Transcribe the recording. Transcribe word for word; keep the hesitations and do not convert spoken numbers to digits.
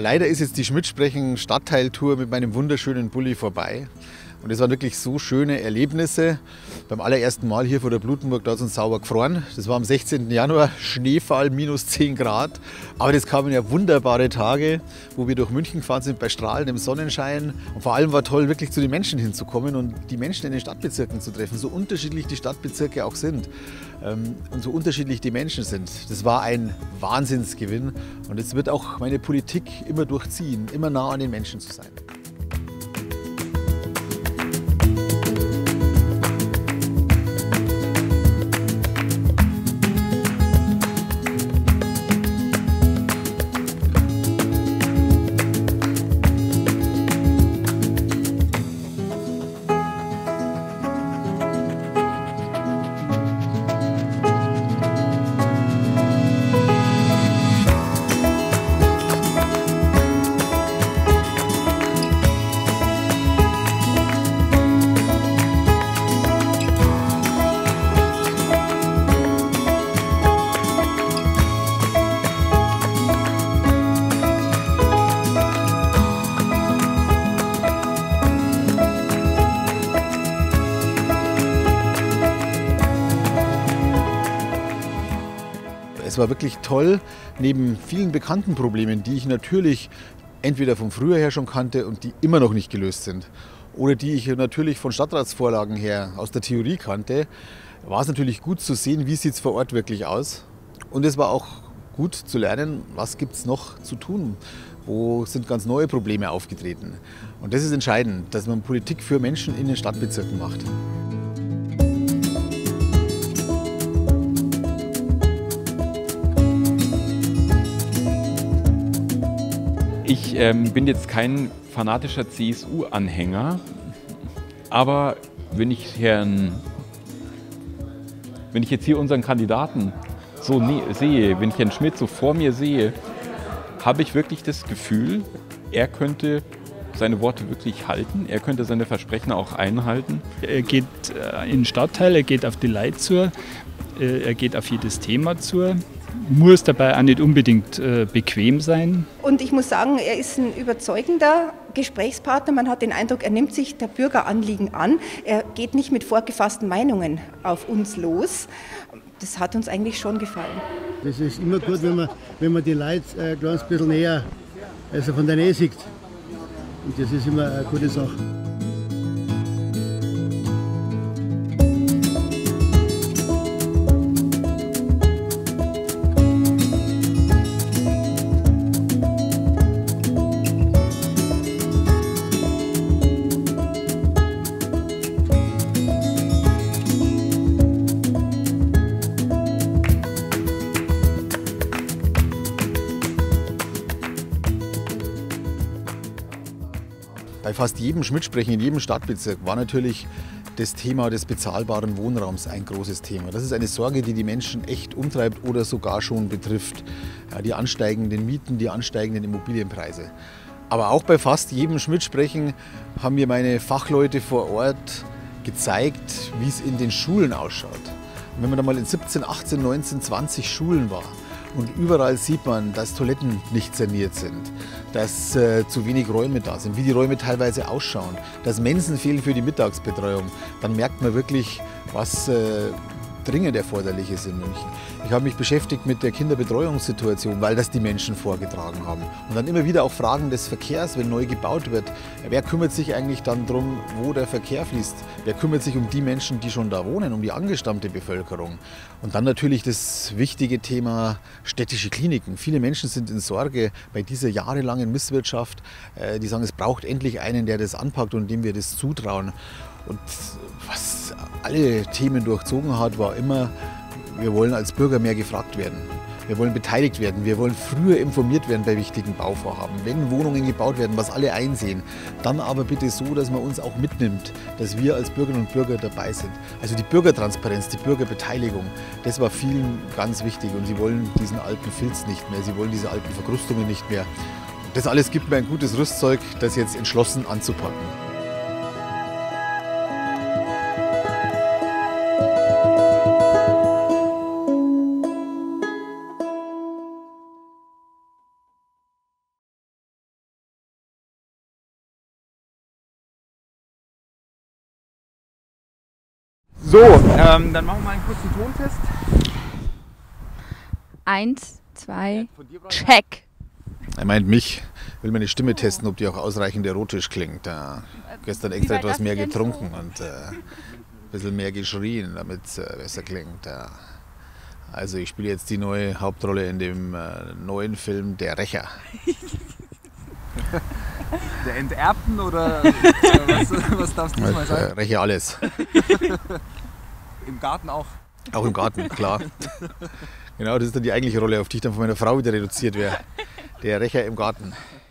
Leider ist jetzt die Schmidt-Sprechen-Stadtteiltour mit meinem wunderschönen Bulli vorbei. Und es waren wirklich so schöne Erlebnisse. Beim allerersten Mal hier vor der Blutenburg, da hat es uns sauber gefroren. Das war am sechzehnten Januar, Schneefall, minus zehn Grad. Aber das kamen ja wunderbare Tage, wo wir durch München gefahren sind bei strahlendem Sonnenschein. Und vor allem war toll, wirklich zu den Menschen hinzukommen und die Menschen in den Stadtbezirken zu treffen. So unterschiedlich die Stadtbezirke auch sind ähm, und so unterschiedlich die Menschen sind. Das war ein Wahnsinnsgewinn. Und es wird auch meine Politik immer durchziehen, immer nah an den Menschen zu sein. Es war wirklich toll, neben vielen bekannten Problemen, die ich natürlich entweder von früher her schon kannte und die immer noch nicht gelöst sind, oder die ich natürlich von Stadtratsvorlagen her aus der Theorie kannte, war es natürlich gut zu sehen, wie sieht es vor Ort wirklich aus. Und es war auch gut zu lernen, was gibt es noch zu tun, wo sind ganz neue Probleme aufgetreten. Und das ist entscheidend, dass man Politik für Menschen in den Stadtbezirken macht. Ich ähm, bin jetzt kein fanatischer C S U-Anhänger, aber wenn ich, Herrn, wenn ich jetzt hier unseren Kandidaten so sehe, wenn ich Herrn Schmidt so vor mir sehe, habe ich wirklich das Gefühl, er könnte seine Worte wirklich halten, er könnte seine Versprechen auch einhalten. Er geht in den Stadtteil, er geht auf die Leute zu, er geht auf jedes Thema zu. Muss dabei auch nicht unbedingt äh, bequem sein. Und ich muss sagen, er ist ein überzeugender Gesprächspartner. Man hat den Eindruck, er nimmt sich der Bürgeranliegen an. Er geht nicht mit vorgefassten Meinungen auf uns los. Das hat uns eigentlich schon gefallen. Das ist immer gut, wenn man, wenn man die Leute ein kleines bisschen näher, also von der Nähe sieht. Und das ist immer eine gute Sache. Bei fast jedem Schmidt-Sprechen in jedem Stadtbezirk war natürlich das Thema des bezahlbaren Wohnraums ein großes Thema. Das ist eine Sorge, die die Menschen echt umtreibt oder sogar schon betrifft. Ja, die ansteigenden Mieten, die ansteigenden Immobilienpreise. Aber auch bei fast jedem Schmidt-Sprechen haben mir meine Fachleute vor Ort gezeigt, wie es in den Schulen ausschaut. Und wenn man da mal in siebzehn, achtzehn, neunzehn, zwanzig Schulen war, und überall sieht man, dass Toiletten nicht saniert sind, dass äh, zu wenig Räume da sind, wie die Räume teilweise ausschauen, dass Mensen fehlen für die Mittagsbetreuung. Dann merkt man wirklich, was äh, dringend erforderlich ist in München. Ich habe mich beschäftigt mit der Kinderbetreuungssituation, weil das die Menschen vorgetragen haben. Und dann immer wieder auch Fragen des Verkehrs, wenn neu gebaut wird. Wer kümmert sich eigentlich dann darum, wo der Verkehr fließt? Wer kümmert sich um die Menschen, die schon da wohnen, um die angestammte Bevölkerung? Und dann natürlich das wichtige Thema städtische Kliniken. Viele Menschen sind in Sorge bei dieser jahrelangen Misswirtschaft. Die sagen, es braucht endlich einen, der das anpackt und dem wir das zutrauen. Und was alle Themen durchzogen hat, war immer, wir wollen als Bürger mehr gefragt werden. Wir wollen beteiligt werden. Wir wollen früher informiert werden bei wichtigen Bauvorhaben. Wenn Wohnungen gebaut werden, was alle einsehen, dann aber bitte so, dass man uns auch mitnimmt, dass wir als Bürgerinnen und Bürger dabei sind. Also die Bürgertransparenz, die Bürgerbeteiligung, das war vielen ganz wichtig. Und sie wollen diesen alten Filz nicht mehr, sie wollen diese alten Verkrustungen nicht mehr. Und das alles gibt mir ein gutes Rüstzeug, das jetzt entschlossen anzupacken. So, ähm, dann machen wir mal einen kurzen Tontest. Eins, zwei, check. Er meint mich, will meine Stimme testen, ob die auch ausreichend erotisch klingt. Ja, gestern extra etwas mehr getrunken und äh, ein bisschen mehr geschrien, damit es äh, besser klingt. Ja. Also ich spiele jetzt die neue Hauptrolle in dem äh, neuen Film Der Rächer. Der Enterbten oder äh, was, was darf es diesmal sein? Äh, Rächer alles. Im Garten auch? Auch im Garten, klar. Genau, das ist dann die eigentliche Rolle, auf die ich dann von meiner Frau wieder reduziert wäre. Der Rächer im Garten.